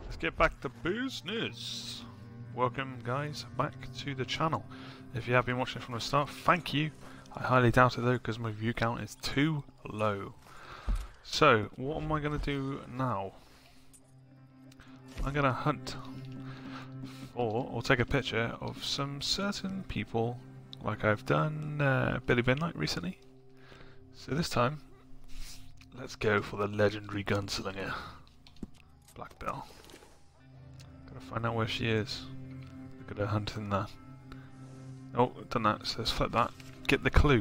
Let's get back to business. Welcome guys back to the channel. If you have been watching from the start, thank you. I highly doubt it though because my view count is too low. So what am I going to do now? I'm going to hunt for or take a picture of some certain people like I've done Dynamite recently. So this time let's go for the legendary gunslinger Black Belle. Gotta find out where she is. Look at her hunting that. Oh, done that, so let's flip that. Get the clue.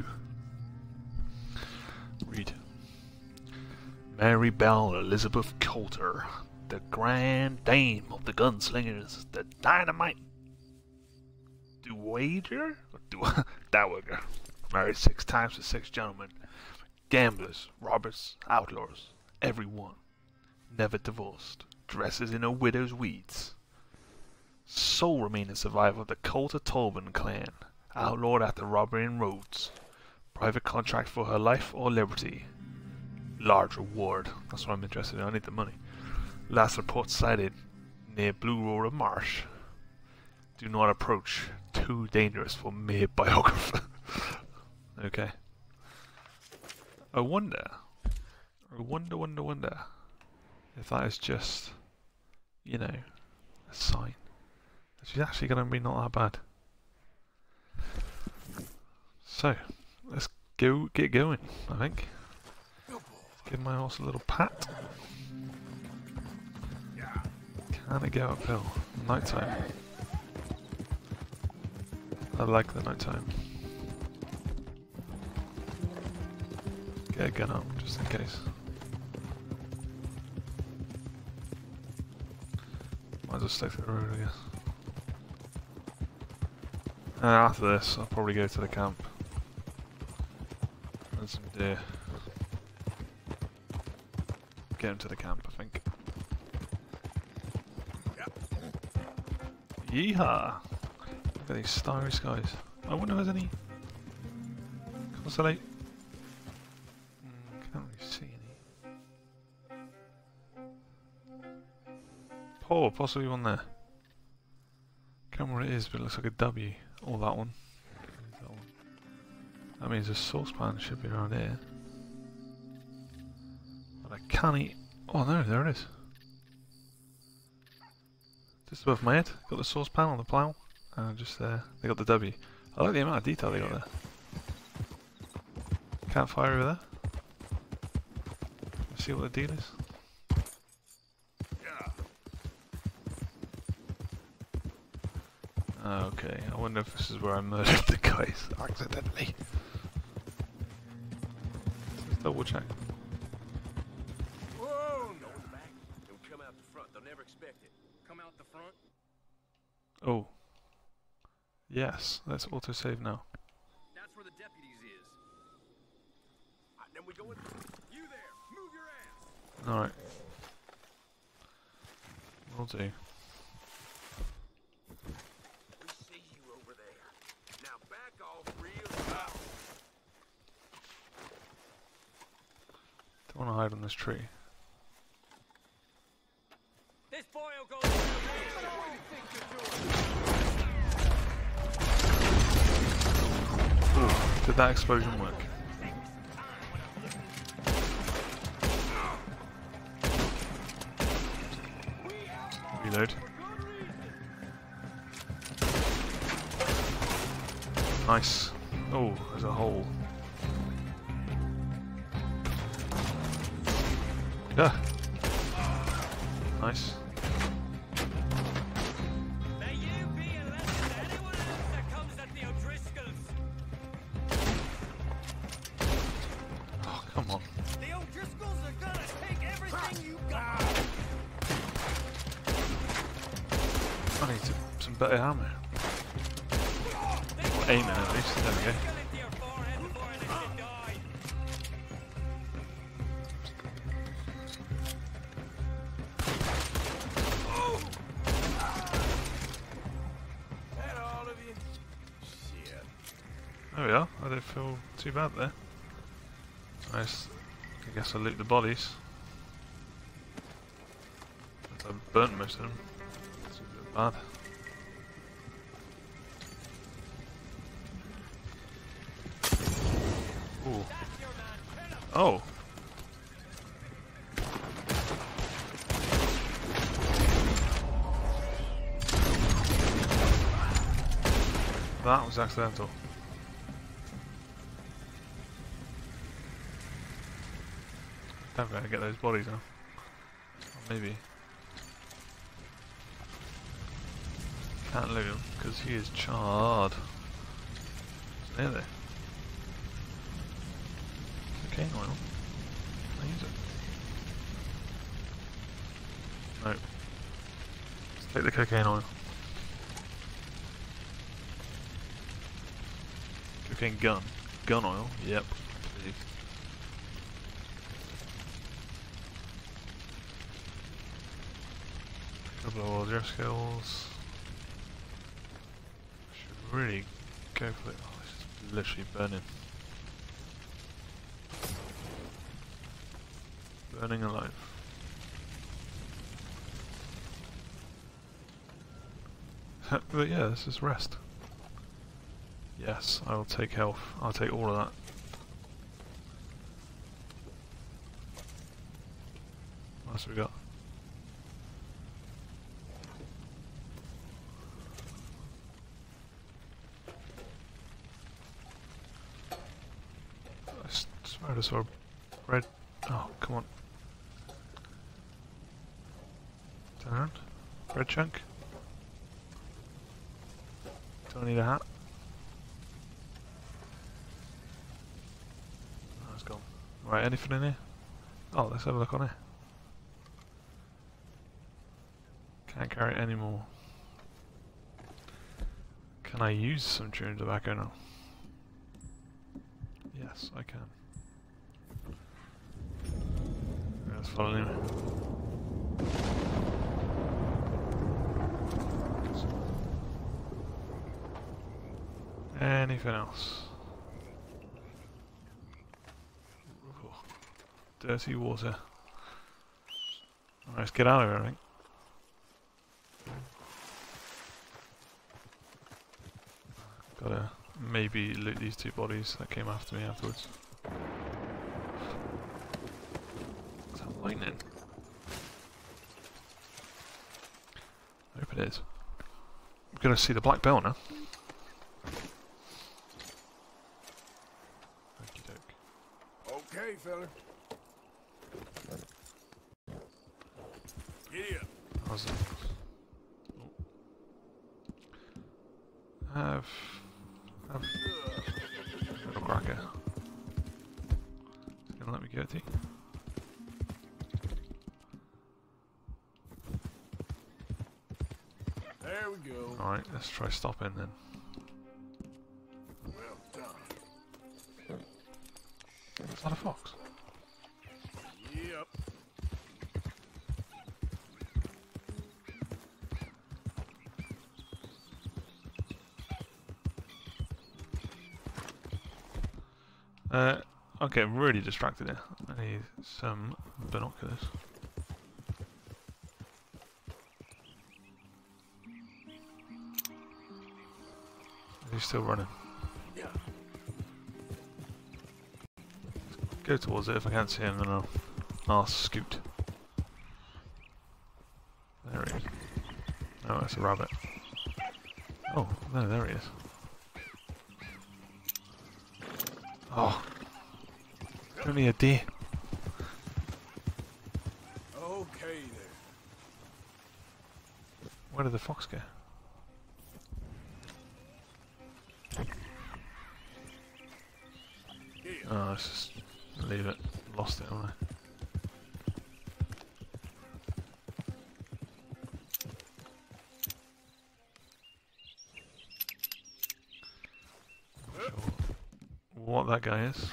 Read. Mary Belle Elizabeth Coulter, the grand dame of the gunslingers, the Dynamite Dowager, married 6 times to 6 gentlemen, gamblers, robbers, outlaws, everyone, never divorced, dresses in a widow's weeds. Sole remaining survivor of the Coulter Tolman clan, outlawed after robbery in Rhodes. Private contract for her life or liberty. Large reward. That's what I'm interested in. I need the money. Last report sighted near Blue Roller Marsh. Do not approach. Too dangerous for mere biographer. Okay. I wonder if that is just, you know, a sign. She's actually going to be not that bad. So, let's get going, I think. Let's give my horse a little pat. Can it go uphill? Nighttime. I like the nighttime. Get a gun up, just in case. Might as well stick to the road, I guess. After this, I'll probably go to the camp. There's some deer. Get him to the camp, I think. Yeehaw! Look at these starry skies. I wonder if there's any... Constellate? Can't really see any. Oh, possibly one there. Can't remember what it is, but it looks like a W. Or that one. That means a saucepan should be around here. But I can't eat. Oh no, there it is. Just above my head. Got the saucepan on the plough. And just there. They got the W. I like the amount of detail they got there. Campfire over there. Let's see what the deal is. Okay, I wonder if this is where I murdered the guys accidentally. Let's double check. Whoa! No in the back. Don't come out the front. They'll never expect it. Come out the front. Oh. Yes, let's autosave now. That's where the deputies is. Right, then we go in. You there? Move your ass. Alright. Will do. I want to hide on this tree. This boy will go. Ooh, did that explosion work? Reload. Nice. Oh, there's a hole. Yeah. Nice. May you be a lesson to anyone else that comes at the O'Driscolls. Oh, come on. The O'Driscolls are gonna take everything you got. I need some better ammo. Or aiming at least. There we go. There we are, I don't feel too bad there. Nice. I guess I'll loot the bodies. I've burnt most of them. It's a bit bad. Ooh. Oh! That was accidental. Don't gotta get those bodies now. Or maybe. Can't loot him because he is charred. What's near there? Cocaine oil. Can I use it? No. Let's take the cocaine oil. Cocaine gun. Gun oil? Yep. Please. Couple of audio skills. Should really go for it. Oh, this is literally burning. Burning alive. But yeah, this is rest. Yes, I will take health. I'll take all of that. What else have we got? I swear I saw red. Oh, come on. Turn around. Red chunk. Do I need a hat? Oh, it's gone. Right, anything in here? Oh, let's have a look on here. Can't carry it anymore. Can I use some chewing tobacco now? Yes, I can. Let's follow him. Anything else? Ooh, dirty water. Alright, let's get out of here, I think. Gotta maybe loot these two bodies that came after me afterwards. Is that lightning? I hope it is. We're gonna see the Black Belle now. Okay, fella. Get up. How's that? Have a cracker. It's gonna let me get it. There we go. Alright, let's try stopping then. Well done. Is that a fox? Yep. I'm getting really distracted here. I need some binoculars. Is he still running? Yeah. Go towards it. If I can't see him, then I'll scoot. There he is. Oh, that's a rabbit. Oh, no, there he is. Oh. Only a deer. Okay there. Where did the fox go? Oh, let's just leave it. Lost it, haven't I? Not sure what that guy is.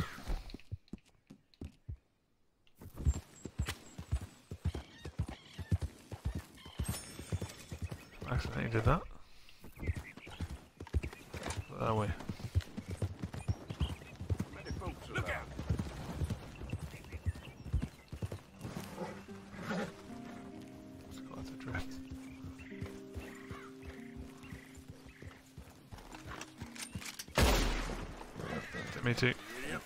Accidentally did that. Put that away. Look out. What's it got to Drift. Me too.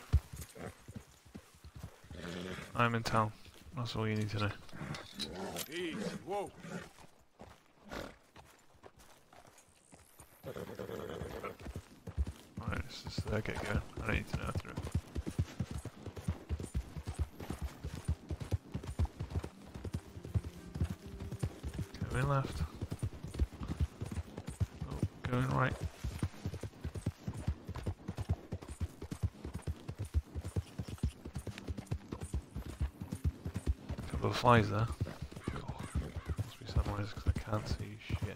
I'm in town. That's all you need to know. Easy. Whoa. Alright, let's just get going. I don't need to know how to do it. Going left. Oh, going right. Couple of flies there. Oh, must be sunrise because I can't see shit.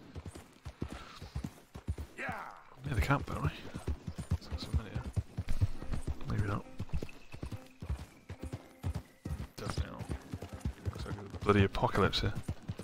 Yeah. Near the camp, aren't I? Sounds familiar. Maybe not. Definitely not. Looks like a bloody apocalypse here.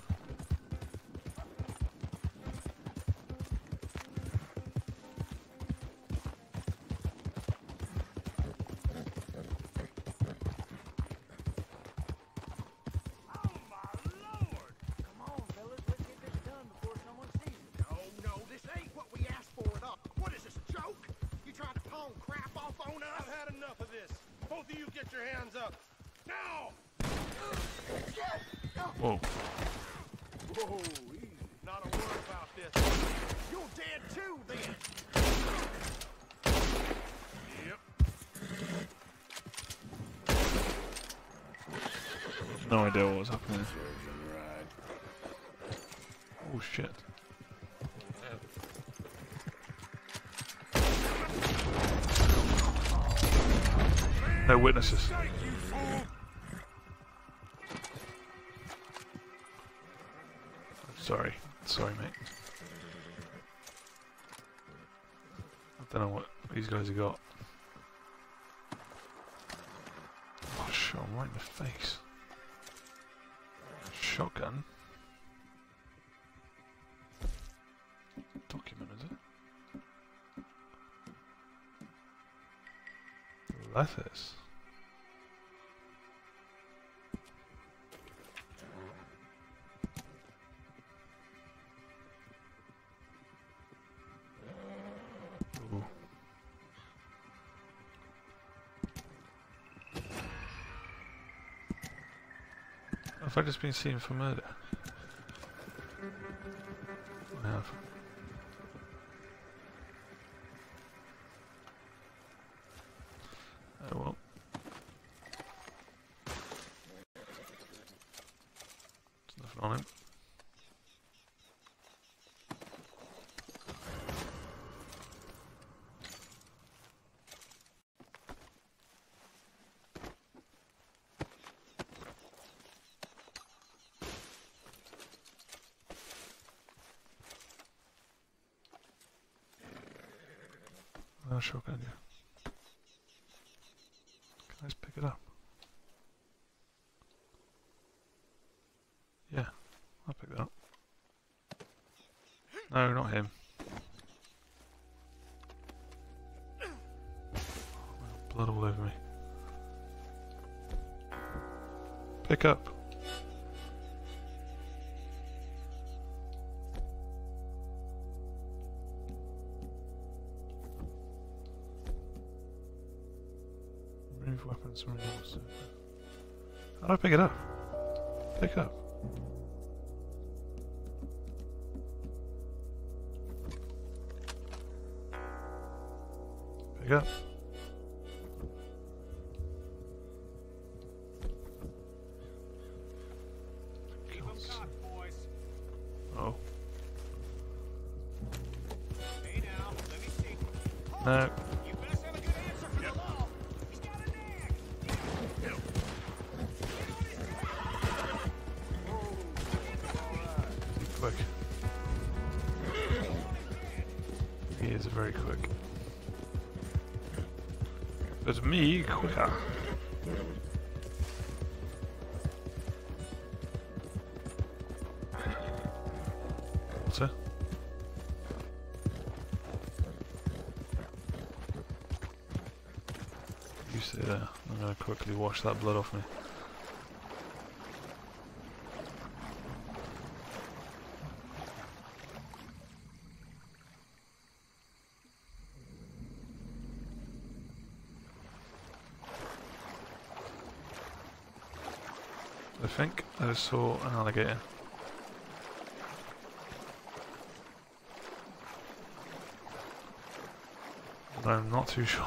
Whoa. Whoa, easy. Not a word about this. You're dead too, then. Yep. No idea what was happening. Oh shit. No witnesses. Sorry. Sorry, mate. I don't know what these guys have got. Oh, shot him right in the face. Shotgun. Document, is it? Letters. Ooh. Have I just been seen for murder? I have. Oh well. There's nothing on him. No shotgun, yeah. Can I just pick it up? Yeah, I'll pick that up. No, not him. Oh, blood all over me. Pick up. Remove weapons from resources. How do I pick it up? Pick up. Pick up. Keep 'em cocked, boys. Oh. Hey now, let me see. No. You best have a good answer for the law. He's got a nag. Get on his back. Be quick. He is very quick. But me, quicker. Water. You stay there. I'm gonna quickly wash that blood off me. I think I just saw an alligator. But I'm not too sure.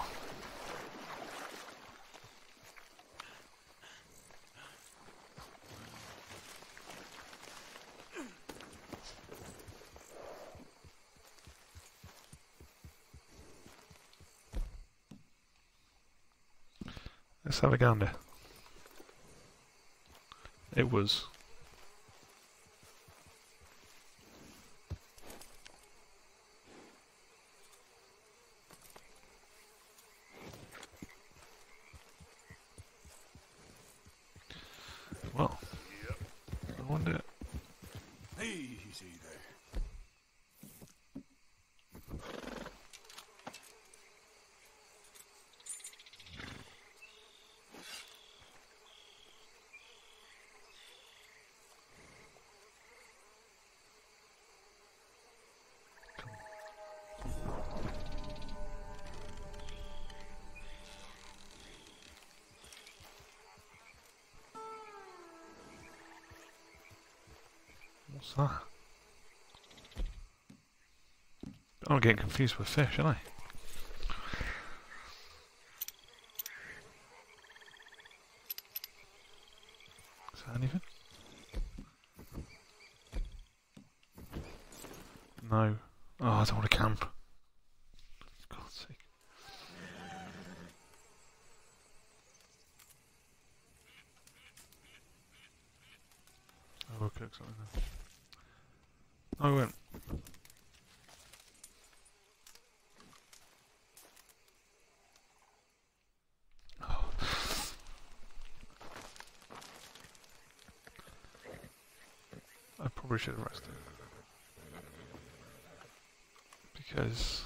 Let's have a gander. It was. Well, I wonder. Easy there. What's that? I'm getting confused with fish, aren't I? Is that anything? No. Oh, I don't want to camp. For God's sake. I will cook something now. I won't. Oh. I probably should have rested. Because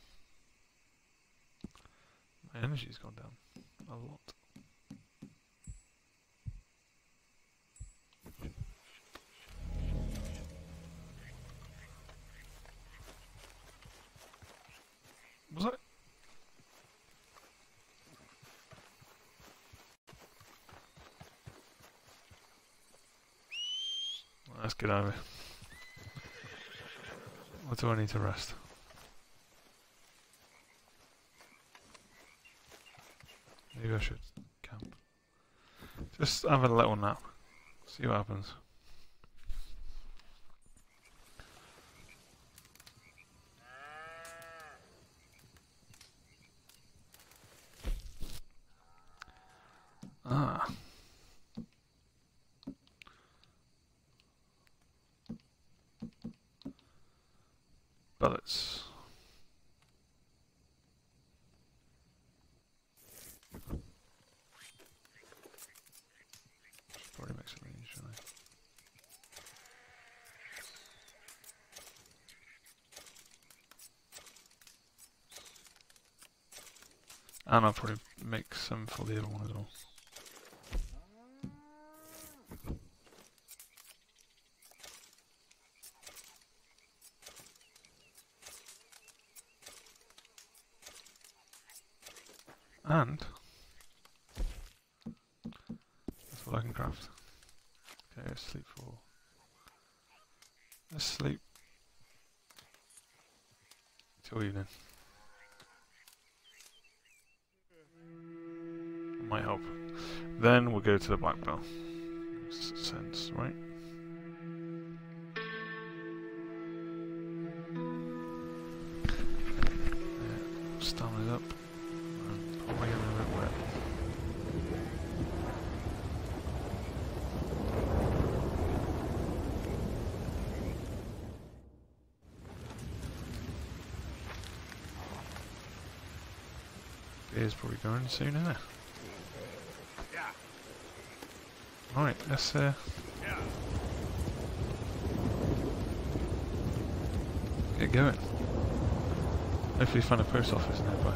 my energy's gone down a lot. Was it? Let's get over. What do I need to rest? Maybe I should camp. Just have a little nap. See what happens. Ah. Bullets. Should probably make some of these, shouldn't I? And I'll probably make some for the other one as well. And that's what I can craft. Okay, let's sleep for. Let's sleep till evening. Might help. Then we'll go to the Black Belle. Makes sense, right? Yeah, stamina up. Probably getting a bit wet. Beer's probably going soon, isn't it? Right, let's get going. Hopefully find a post office nearby.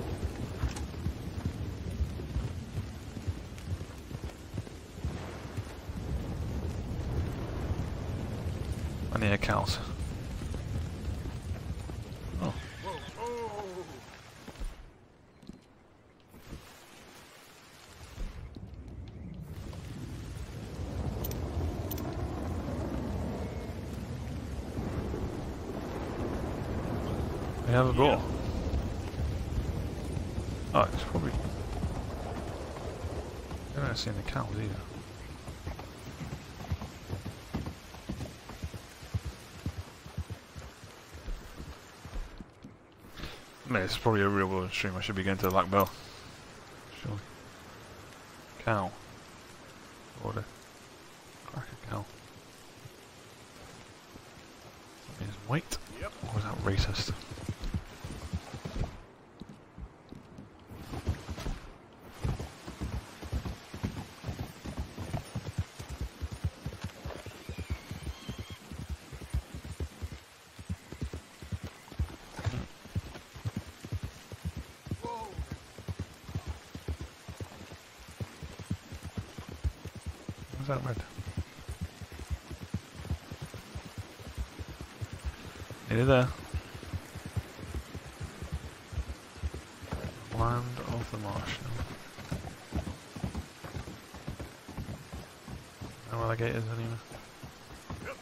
I need a cows. Oh. We have a boar. Oh, it's probably... I don't see any cows either. No, it's probably a real world stream. I should be going to the Black Belle. Sure. Cow. Order. Crack a cow. That means wait. Yep. Or was that racist? Was that red? Nearly there. Land of the marsh. No alligators anywhere. Yep.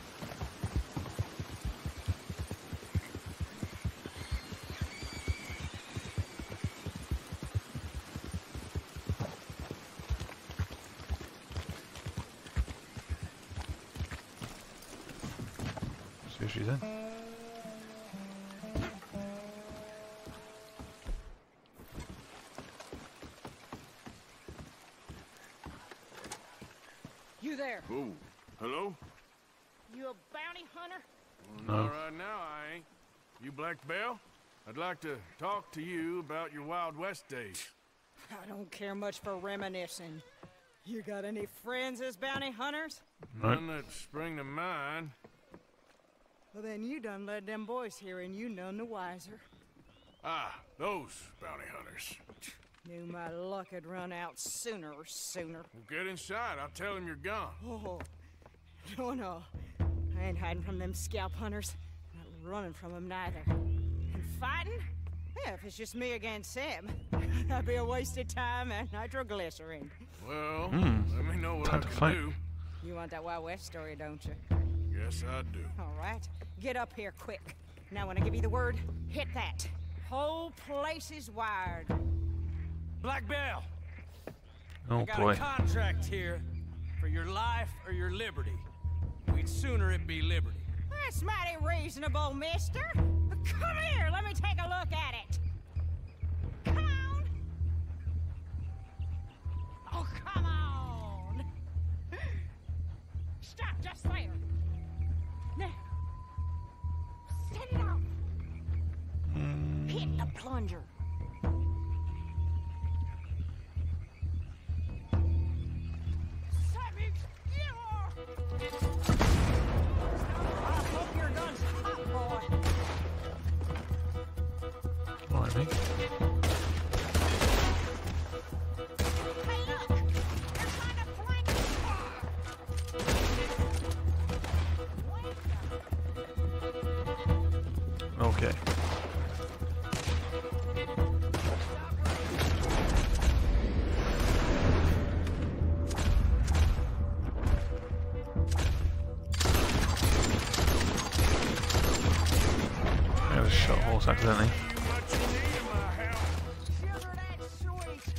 See if she's in. You there? Ooh. Hello? You a bounty hunter? No. All right now, I ain't. You Black Belle? I'd like to talk to you about your Wild West days. I don't care much for reminiscing. You got any friends as bounty hunters? Nope. None that spring to mind. Well, then you done led them boys here and you none the wiser. Ah, those bounty hunters. Knew my luck had run out sooner or sooner. Well, get inside. I'll tell him you're gone. Oh, no. I ain't hiding from them scalp hunters. Not running from them neither. And fighting? Yeah, if it's just me against them, that'd be a wasted time and nitroglycerin. Well, let me know what I Time to can fight. do. You want that Wild West story, don't you? Yes, I do. All right, get up here quick. Now when I give you the word, hit that. Whole place is wired. Black Belle, Oh I got boy. a contract here for your life or your liberty. We'd sooner it be liberty. That's mighty reasonable, mister. Come here, let me take a look at it. Come on. Oh, come on. Stop just there. Now, set it off. Hit the plunger. Savage, you are. I hope your gun's hot, boy. Alright, mate. Hey, look! They're trying to flank us! Okay. I just shot a horse accidentally. You much in need of my help. Sugar that sweet!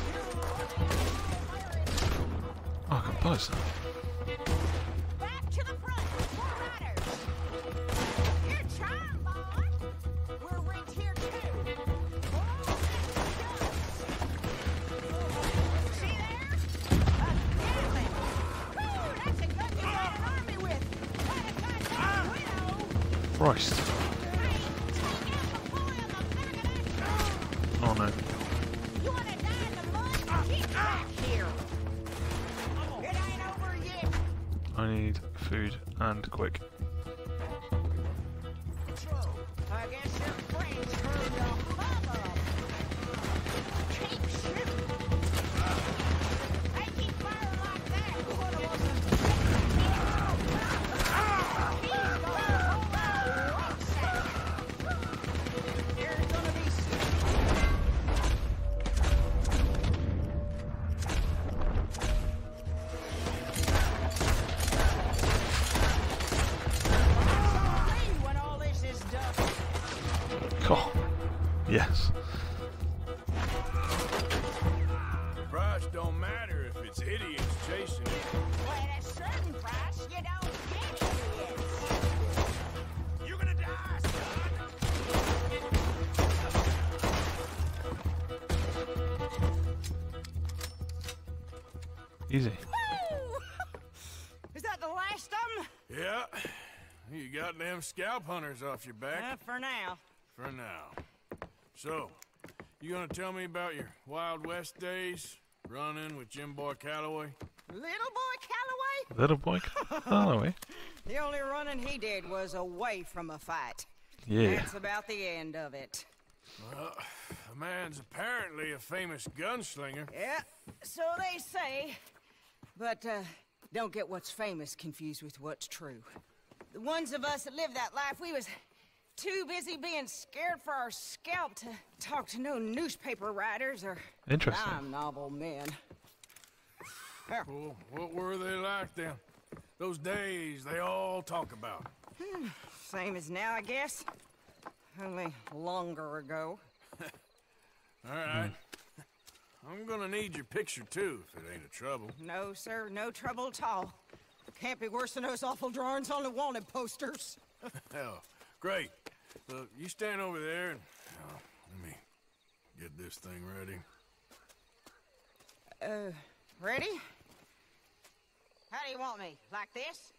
Oh, I can buzz. Back to the front! More riders! You're trying, boy! We're rigged here, too! Oh, see there? A gallon! Woo, that's a gun you got an army with! What a goddamn widow! Christ. Hey, take out the pulley on the back of that gun! Oh no. You wanna die in the mud? Get back here! It ain't over yet! I need food and quick. I guess your friends heard the hubbub. Keep shooting. They keep firing like that. One of us is he's gonna roll out one second. There's gonna be when all this is done. Yes. Price don't matter if it's idiots chasing it. Well, at a certain price, you don't get idiots. You're gonna die, son! Easy. Woo! Is that the last of them? Yeah. You got them scalp hunters off your back. For now. For now. So, you gonna tell me about your Wild West days? Running with Jim Boy Calloway? Little boy Calloway? Little boy. Calloway. The only running he did was away from a fight. Yeah. That's about the end of it. Well, the man's apparently a famous gunslinger. Yeah, so they say. But, don't get what's famous confused with what's true. The ones of us that lived that life, we was too busy being scared for our scalp to talk to no newspaper writers or Interesting. dime novel men. Well, what were they like then? Those days they all talk about. Same as now, I guess. Only longer ago. All right. I'm gonna need your picture too, if it ain't a trouble. No, sir, no trouble at all. Can't be worse than those awful drawings on the wanted posters. Hell, great. Look, you stand over there and let me get this thing ready. Ready? How do you want me? Like this?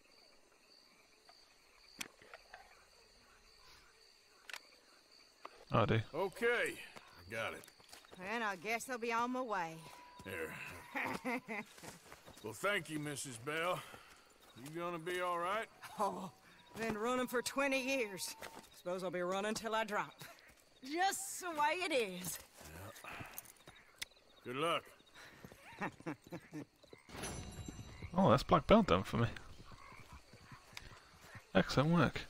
Oh, I do. Okay, I got it. And I guess I'll be on my way. There. Well, thank you, Mrs. Belle. You gonna be all right? Oh, been running for 20 years. Suppose I'll be running till I drop. Just the way it is. Good luck. Oh, that's Black Belle done for me. Excellent work.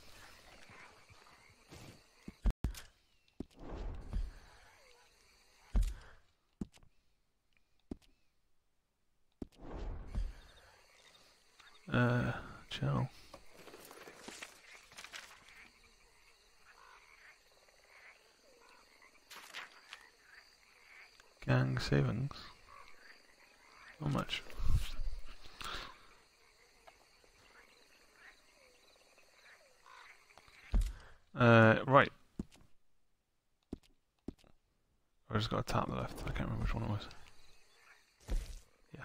Chill. Gang savings. How much? Right. I just got a tap left. I can't remember which one it was. Yes.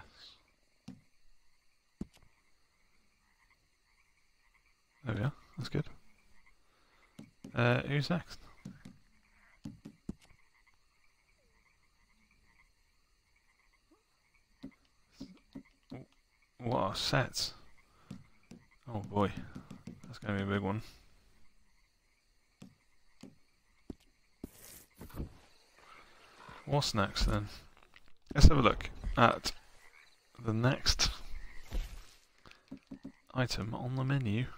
There we are. That's good. Who's next? What are sets? Oh boy. That's going to be a big one. What's next then? Let's have a look at the next item on the menu.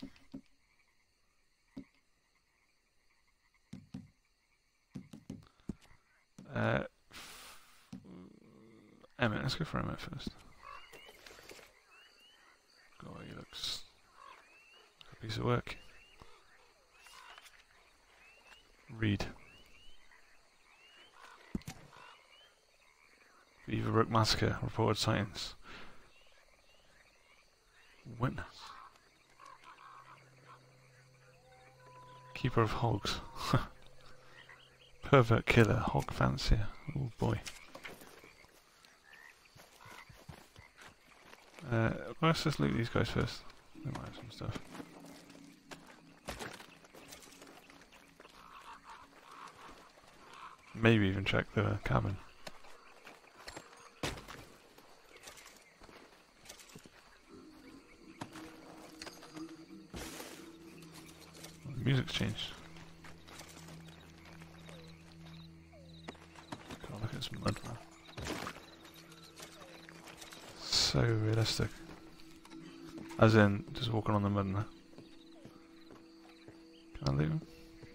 Emmett, let's go for Emmett first. God, he looks like a piece of work. Read. Beaverbrook Massacre, reported sightings. Witness. Keeper of hogs. Pervert killer, hog fancier. Oh boy. Let's just loot these guys first. They might have some stuff. Maybe even check the cabin. The music's changed. God, look at this mud, man. So realistic. As in, just walking on the mud now. Can I leave him?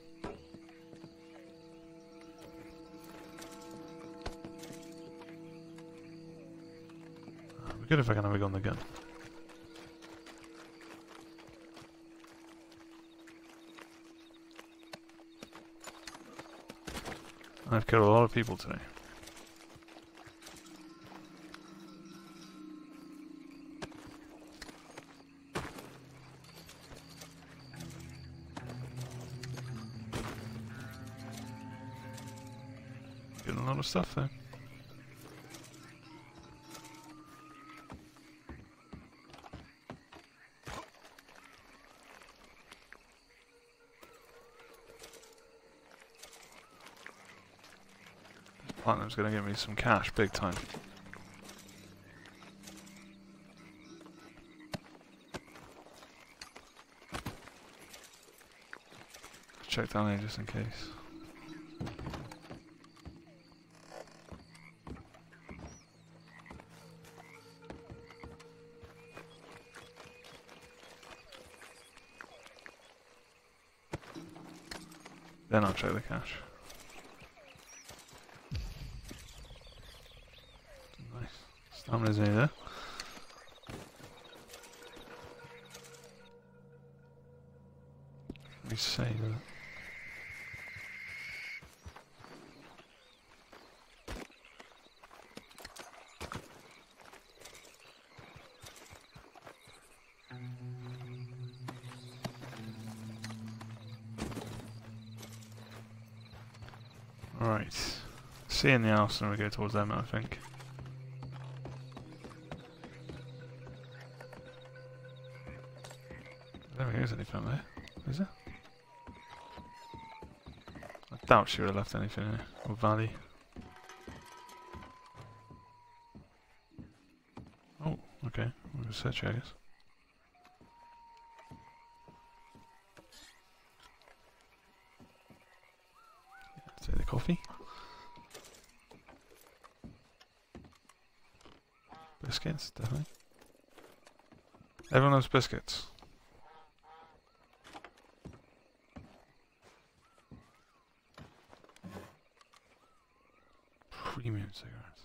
It'd be good if I can have a go on the gun. I've killed a lot of people today. Getting a lot of stuff though. Platinum's gonna give me some cash, big time. Check down here just in case. Then I'll check the cash. Nice. Stamina's near there. Let me save it. Alright. See you in the house and we go towards them, I think. I don't think there's anything there. Is there? I doubt she would have left anything here. Or Valley. Oh, okay. We'll go search, I guess. Take the coffee. Biscuits, definitely. Everyone loves biscuits. Premium cigarettes.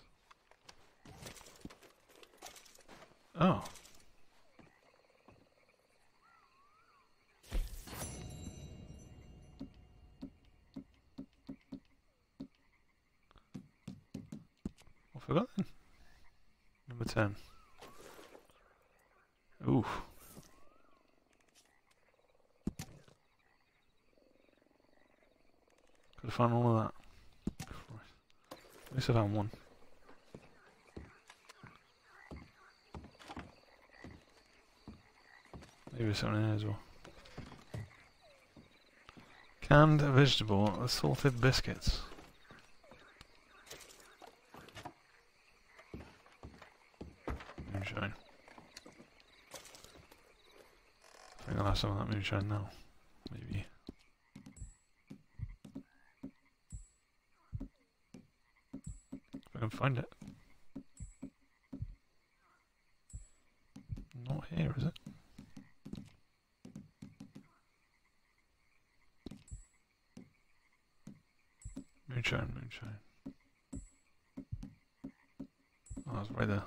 Oh. I forgot then. Number 10. Ooh. Could have found all of that. At least I found one. Maybe there's something in here as well. Canned vegetable assorted biscuits. Moonshine. I think I'll have some of that moonshine now. Maybe. If I can find it. Not here, is it? Moonshine, moonshine. Oh, it's right there.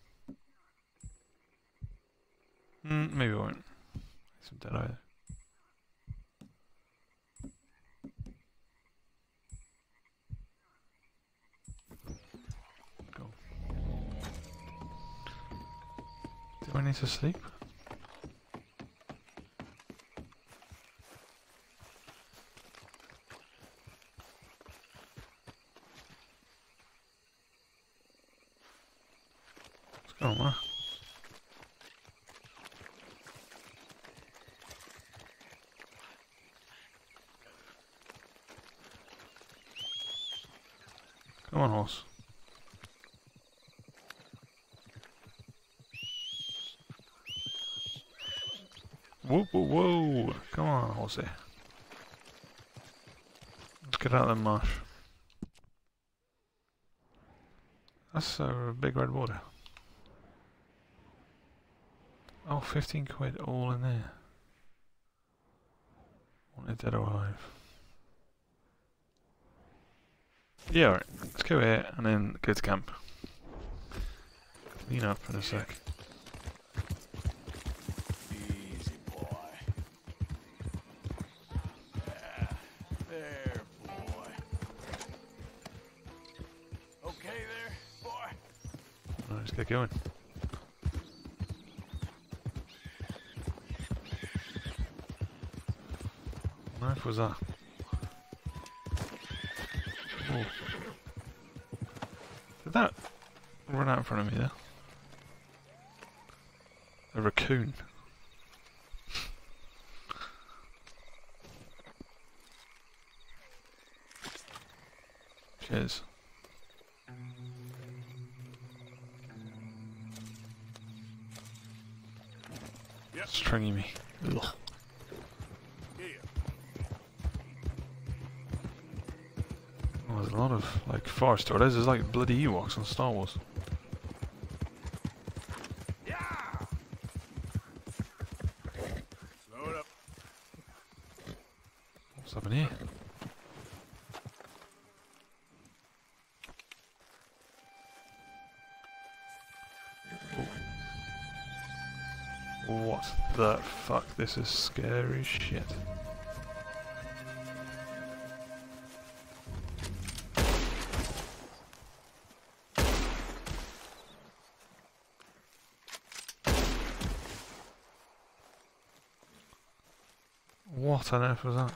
Maybe I won't. Some dead eye. Go. Do I need to sleep? What's going on? Come on, horse. Whoa, whoa, whoa! Come on, horsey. Let's get out of the marsh. That's a big red water. Oh, 15 quid all in there. Wanted dead or alive. Yeah, alright. Let's go here and then go to camp. Clean up in a sec. Easy, boy. Yeah, there, boy. Let's get going. What knife was that? Oh. Did that run out in front of me there? A raccoon. Cheers. Yep. Stringy me. Ugh. Yeah. Oh, there's a lot of like forest toilets. There's like bloody Ewoks on Star Wars. Yeah. Slow it up. What's up in here? What the fuck? This is scary shit. What on earth was that?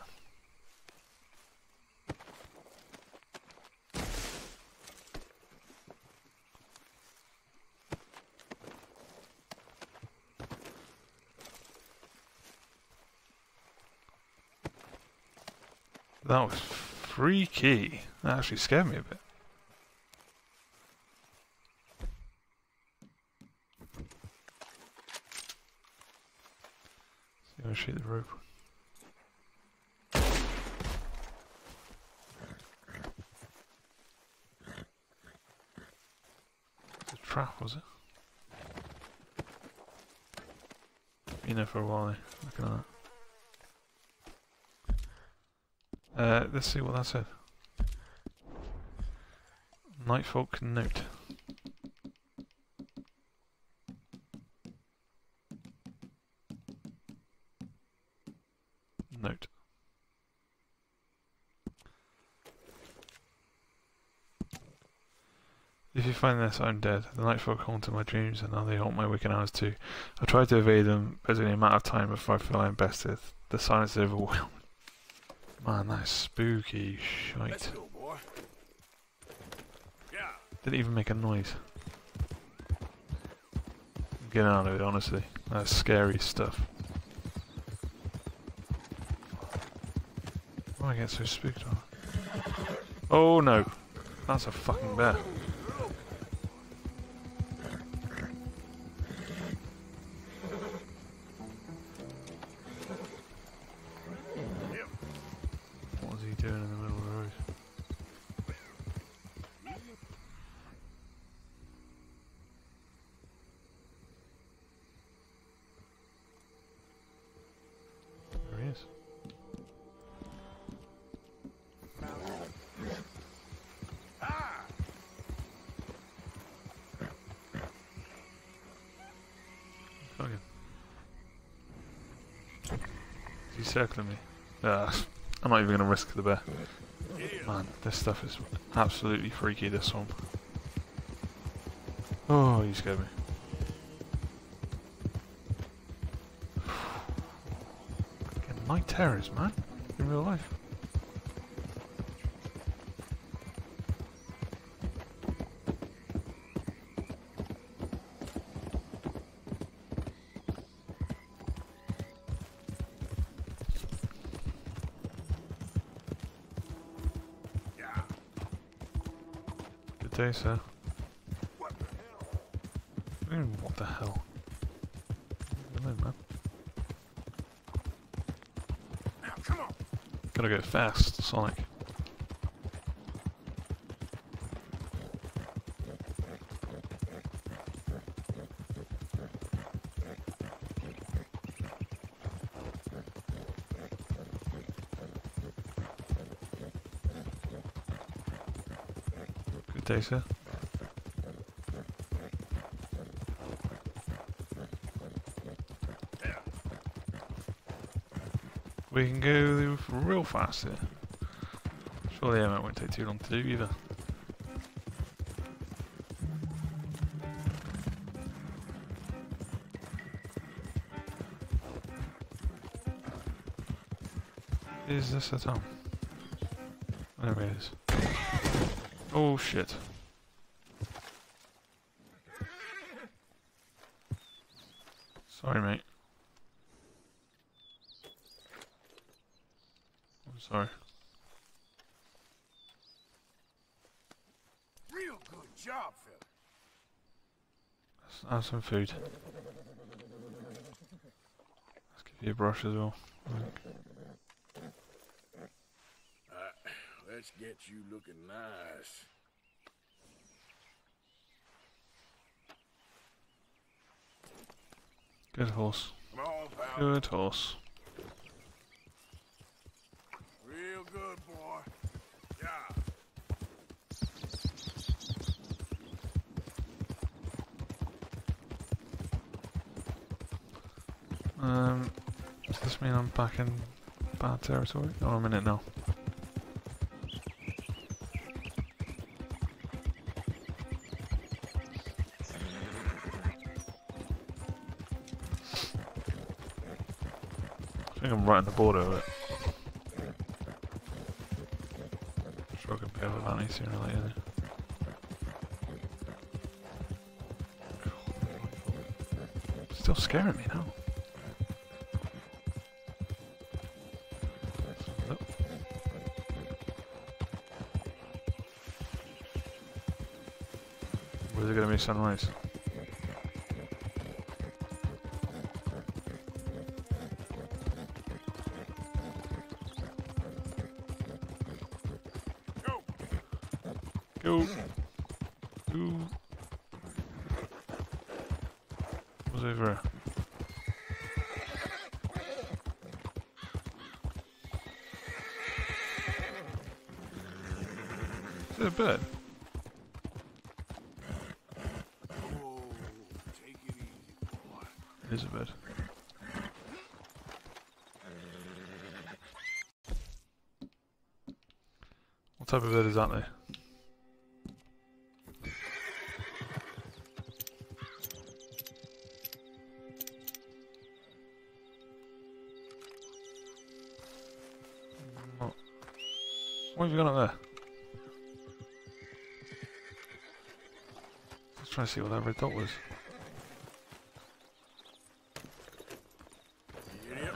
That was freaky. That actually scared me a bit. See if I shoot the rope. It's a trap, was it? Been there for a while, looking at that. Let's see what that said. Nightfolk note. Note. If you find this, I'm dead. The nightfolk haunt my dreams and now they haunt my waking hours too. I tried to evade them, but it's only a matter of time before I feel I'm bested. The silence is overwhelming. Man, that's spooky Let's shite. go, boy. Yeah. Didn't even make a noise. Get out of it, honestly. That's scary stuff. Why do I get so spooked on? Oh no! That's a fucking bear. What was he doing in the middle of the road? There he is. Fucking. Is he circling me? I'm not even going to risk the bear. Man, this stuff is absolutely freaky, this one. Oh, you scared me. Getting night terrors, man. In real life. Yeah. Good day, sir. What the hell? What the hell? I don't know, man. Now, come on. Gotta go fast, Sonic. Good day, sir. Yeah. We can go real fast here. Surely Emmet won't take too long to do either. Is this a town? There it is. Oh shit. Sorry, mate. I'm sorry. Real good job, fella. Let's have some food. Let's give you a brush as well. Let's get you looking nice. Good horse. Come on, pal. Good horse. Real good, boy. Yeah. Does this mean I'm back in bad territory? Oh, I'm in it now. I think I'm right on the border of it. I'm sure I can pay with that sooner or later. Still scaring me now. Where's it going to be sunrise? Go! Go! What's over here? Is it a bird? Whoa, take it easy, boy. It is a bird. What type of bird is that there? What have you got up there? Let's try to see what that red dot was. Yep.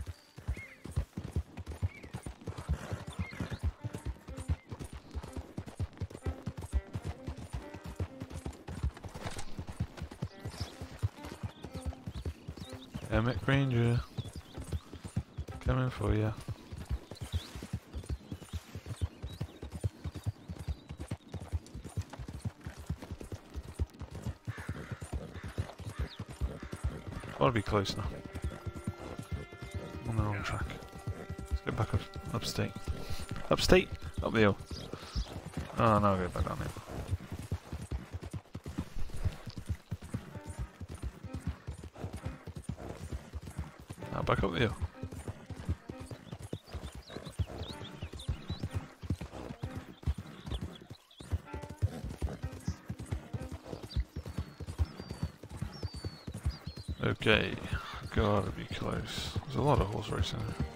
Emmett Granger. Coming for you. Gotta be close now. On the wrong track. Let's get back upstate. Upstate? Up the hill. Oh no, I'll get back down here. Now back up the hill. Okay, gotta be close. There's a lot of horse racing there.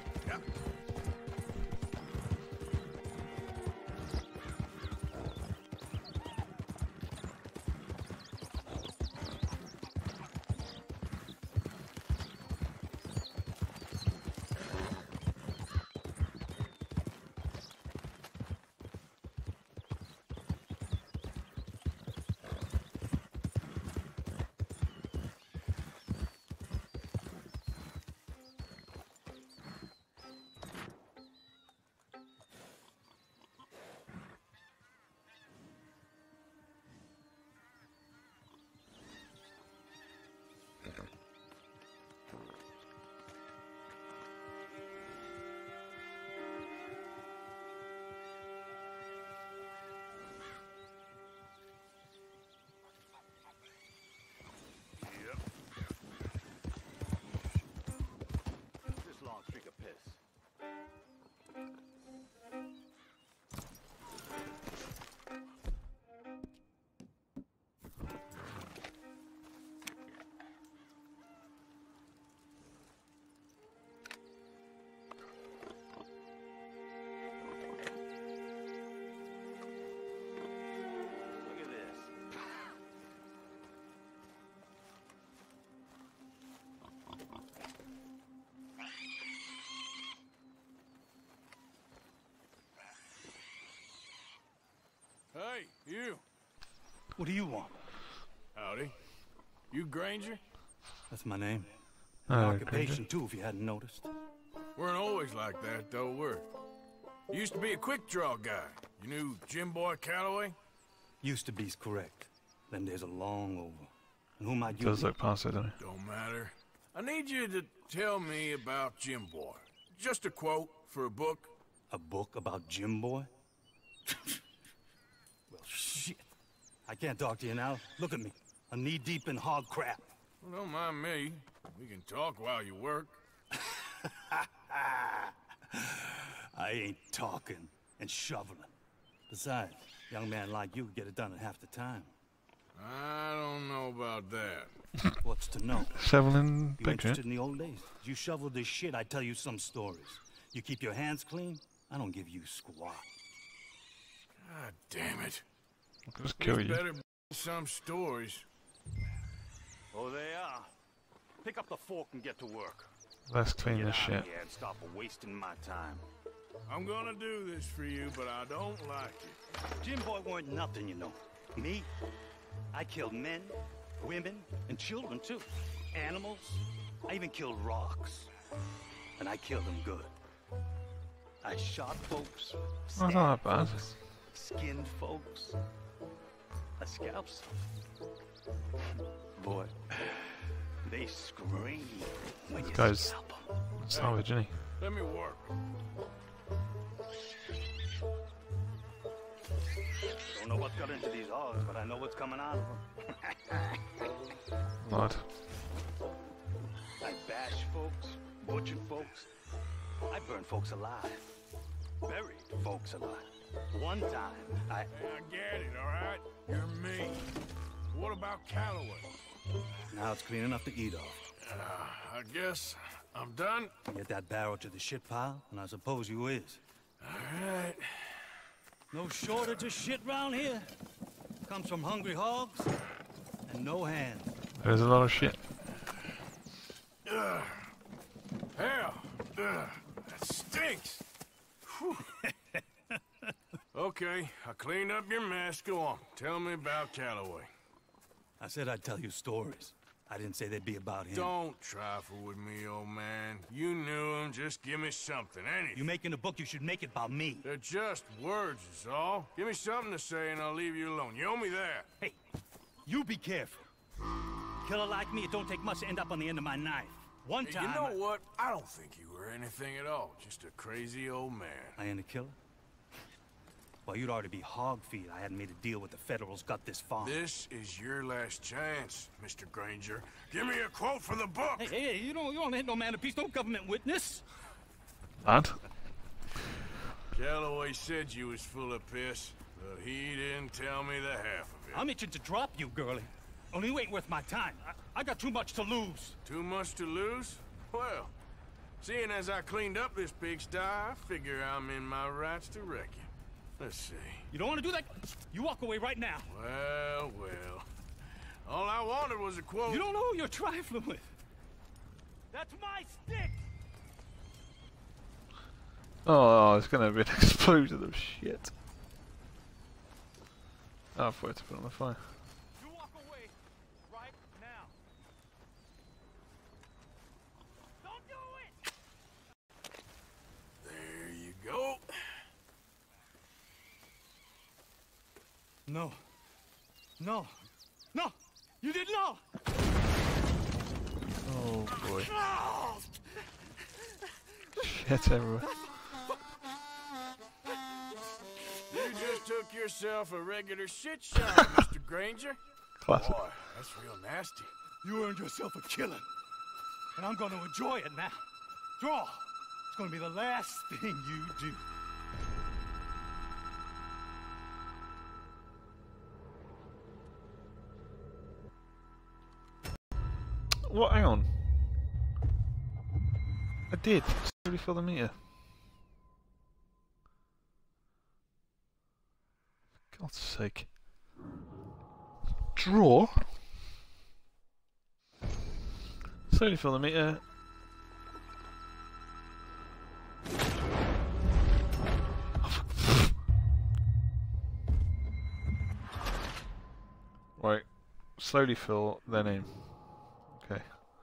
What do you want? Howdy. You Granger? That's my name. Oh, Occupation, too, if you hadn't noticed. Weren't always like that, though, were we? Used to be a quick draw guy. You knew Jim Boy Calloway? Used to be's correct. Then there's a long over. And who might you Does be? look past it, doesn't it? Don't matter. I need you to tell me about Jim Boy. Just a quote for a book. A book about Jim Boy? Well, shit. I can't talk to you now. Look at me. I'm knee-deep in hog crap. Well, don't mind me. We can talk while you work. I ain't talking and shoveling. Besides, a young man like you could get it done in half the time. I don't know about that. What's to know? Shoveling You big interested shit. in the old days? You shoveled this shit, I tell you some stories. You keep your hands clean, I don't give you squat. God damn it. I could just kill These you. better be some stories. Oh, they are. Pick up the fork and get to work. Let's clean this shit. Yeah, and stop wasting my time. I'm gonna do this for you, but I don't like it. Jim Boy weren't nothing, you know. Me? I killed men, women, and children, too. Animals. I even killed rocks. And I killed them good. I shot folks, That's not that bad. folks, skinned folks. I scalped some. Boy, they scream when you Guys, scalp them. savage, isn't he? Let me work. Don't know what got into these hogs, but I know what's coming out of them. Lord. I bash folks, butchered folks. I burned folks alive. Buried folks alive. One time, I get it, all right? You're me. What about Calloway? Now it's clean enough to eat off. I guess I'm done. Get that barrel to the shit pile, and I suppose you is. All right. No shortage of shit round here. Comes from hungry hogs and no hands. There's a lot of shit. Hell, that stinks. Whew. Okay, I cleaned up your mess. Go on. Tell me about Calloway. I said I'd tell you stories. I didn't say they'd be about him. Don't trifle with me, old man. You knew him. Just give me something, anything. You making a book, you should make it about me. They're just words, is all. Give me something to say and I'll leave you alone. You owe me that. Hey, you be careful. Killer like me, it don't take much to end up on the end of my knife. One Hey, time, you know what? I don't think you were anything at all. Just a crazy old man. I ain't a killer? Well, you'd already be hog feed. I hadn't made a deal with the Federals, got this far. This is your last chance, Mr. Granger. Give me a quote for the book. Hey, you don't hit no man of peace, no government witness. Lad? Calloway said you was full of piss, but he didn't tell me the half of it. I'm itching to drop you, girlie. Only you ain't worth my time. I got too much to lose. Too much to lose? Well, seeing as I cleaned up this pigsty, I figure I'm in my rights to wreck you. Let's see. You don't want to do that? You walk away right now. Well. All I wanted was a quote. You don't know who you're trifling with. That's my stick! Oh, it's gonna be an explosion of shit. Oh, I forgot to put it on the fire. You walk away right now. Don't do it! There you go. No. No. No! You didn't know! Oh boy. Shit everywhere. You just took yourself a regular shit shot, Mr. Granger. Classic. Boy, that's real nasty. You earned yourself a killing. And I'm gonna enjoy it now. Draw! It's gonna be the last thing you do. What? Hang on. I did. Slowly fill the meter. For God's sake. Draw? Slowly fill the meter. slowly fill, then aim. Okay.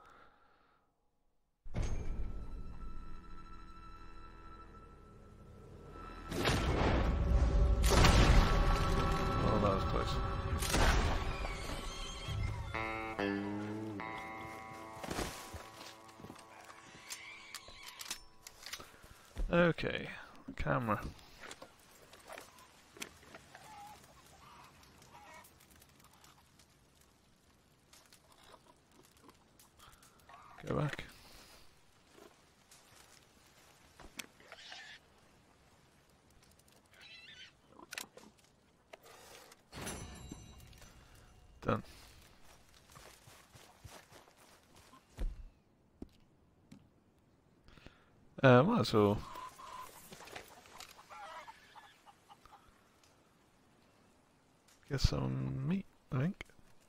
Oh, that was close. Okay, camera. Go back. Done. Might as well get some meat, I think.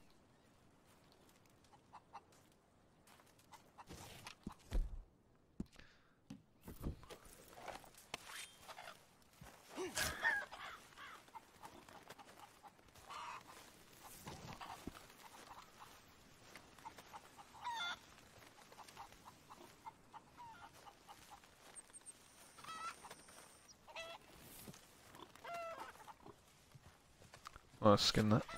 I'll skin that.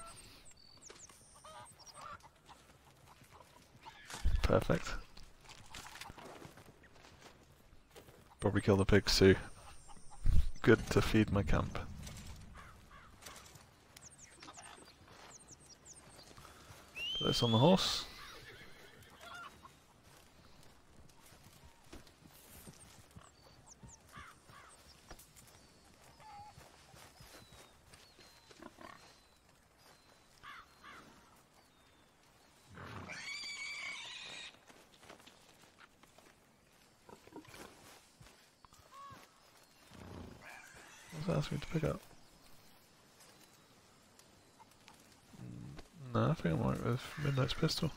Perfect. Probably kill the pigs too. Good to feed my camp. Put this on the horse. Ask me to pick up. No, I think I'm right with Midnight's pistol.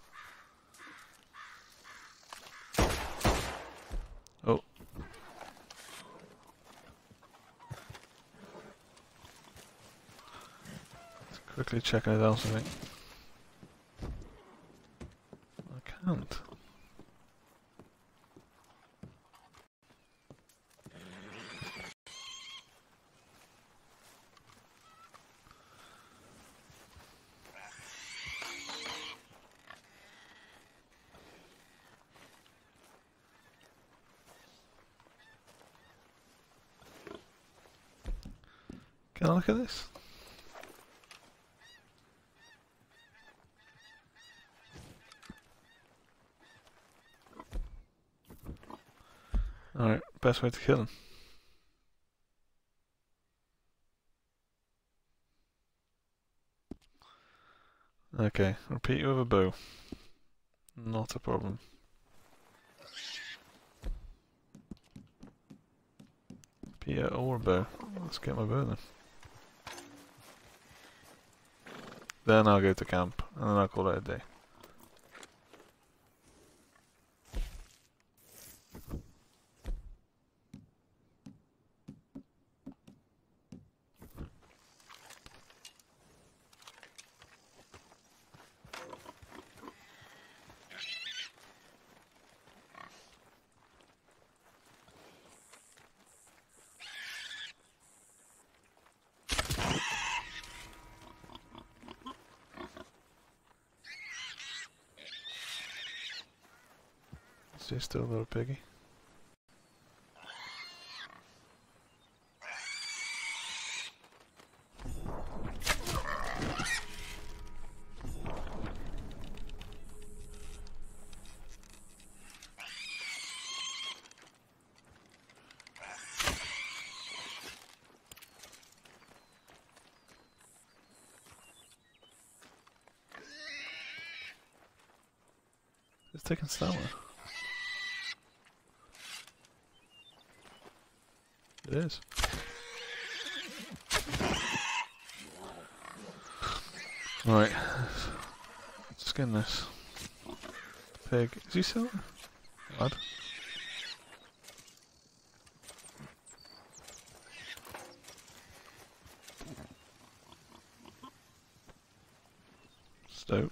Oh. Let's quickly check anything else, I think. I can't. Can I look at this? Alright, best way to kill him. Okay, repeat with a bow. Not a problem. Repeat or a bow. Let's get my bow then. Then I'll go to camp, and then I'll call it a day. She's still a little piggy. It's taking stamina. It is. Right. Skin this. Pig. Is he still? Odd. dope.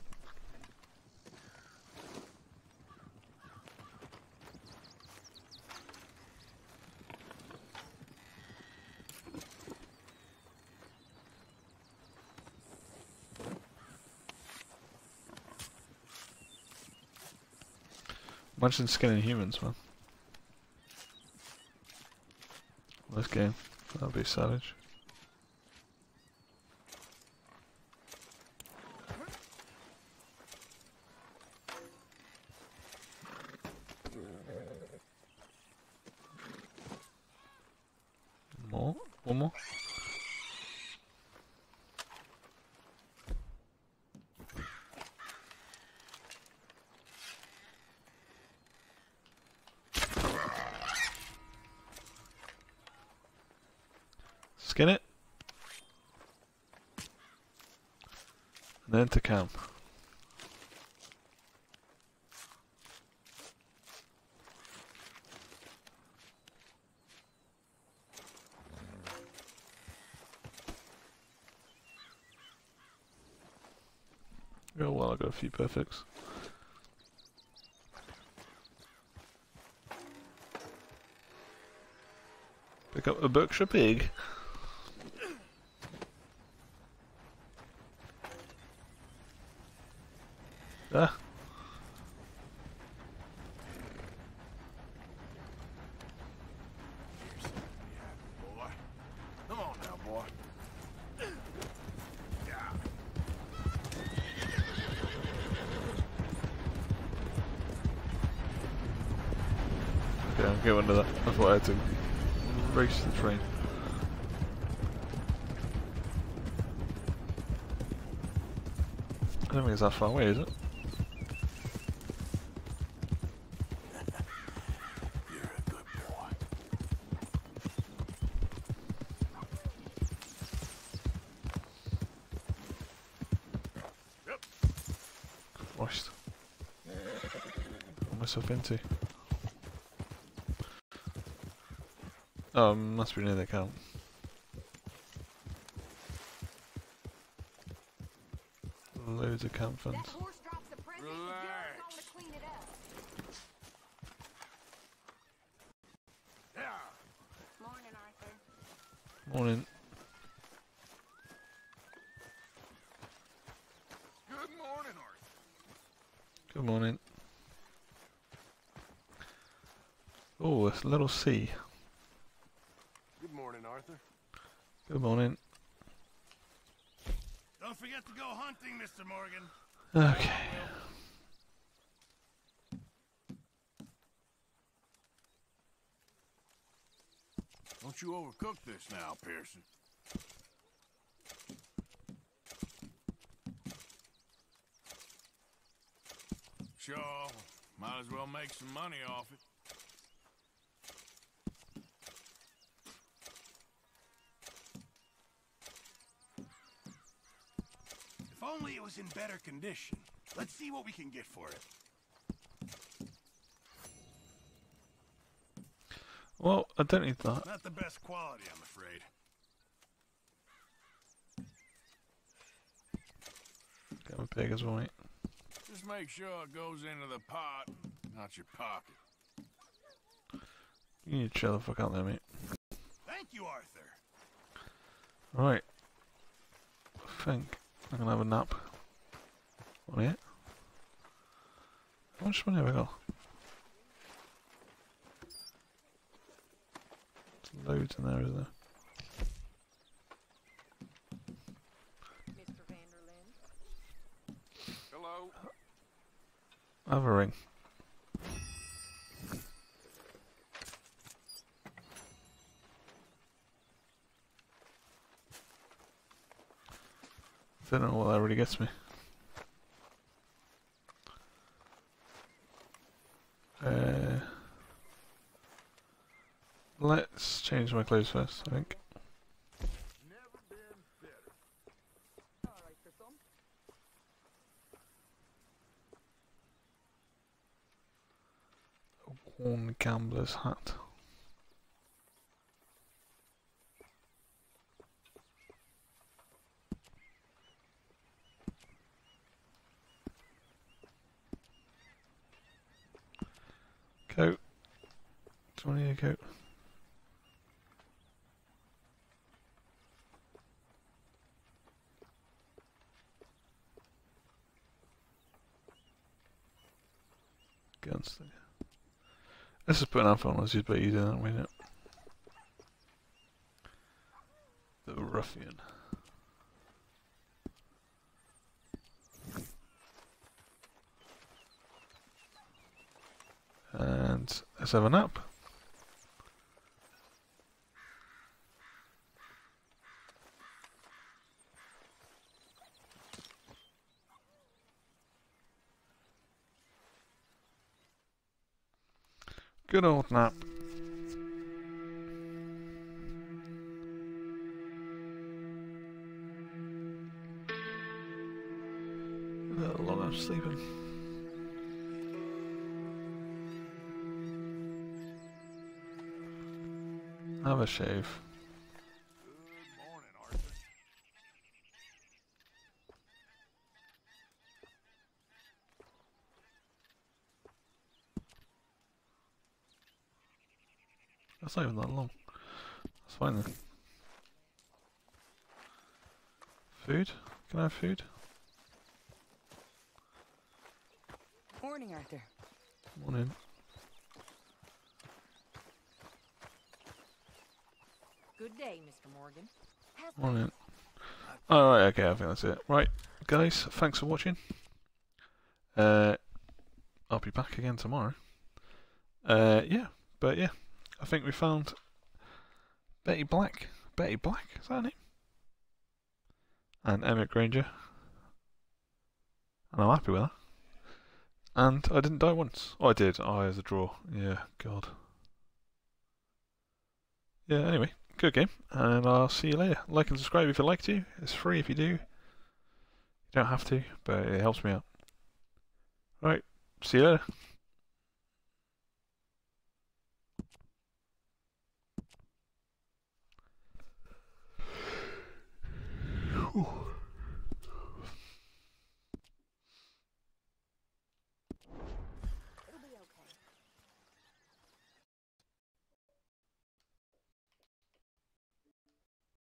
Imagine skinning humans, man. This game, that'd be savage. More? One more? Skin it. And then to camp. Oh well, I got a few perfects. Pick up a Berkshire pig. Ah. Boy. Come on now, boy. Yeah. Okay, I'll get under that. That's what I had to race the train. I don't think it's that far away, is it? You're a good boy. Yep. Christ. What myself into? Oh, must be near the camp. Loads of camp funds. That horse drops a present, and you're Relax. going to clean it up. Yeah. Morning, Arthur. Morning. Good morning, Arthur. Good morning. Oh, it's a little sea. Good morning, Arthur. Good morning. Don't forget to go hunting, Mr. Morgan. Okay. Don't you overcook this now, Pearson. Sure, might as well make some money off it. If only it was in better condition. Let's see what we can get for it. Well, I don't need that. Not the best quality, I'm afraid. Get my pig as well, mate. Just make sure it goes into the pot, not your pocket. You need to chill the fuck out there, mate. Thank you, Arthur. Right. I think I'm gonna have a nap. On it. How much money have I got? There's loads in there, isn't there? Mr. Vanderlyn. Hello. I have a ring. I don't know what that really gets me. Let's change my clothes first, I think. Never been better. All right, for some. A worn gambler's hat. Go. Do you want to go? Guns. Let's just put an alpha on. Let's just bet you do that, won't it? The ruffian. And let's have a nap. Good old nap. A long enough sleeping. Have a shave. Good morning, Arthur. That's not even that long. That's fine then. Food? Can I have food? Morning, Arthur. Morning. Good day, Mr. Morgan. Morning. Alright, okay, I think that's it. Right, guys, thanks for watching. I'll be back again tomorrow. Yeah, but yeah, I think we found Betty Black. Betty Black, is that her name? And Emmett Granger. And I'm happy with that. And I didn't die once. Oh, I did. Oh, as a draw. Yeah, God. Yeah, anyway, good game. And I'll see you later. Like and subscribe if you'd like to. It's free if you do. You don't have to, but it helps me out. Right, see you later.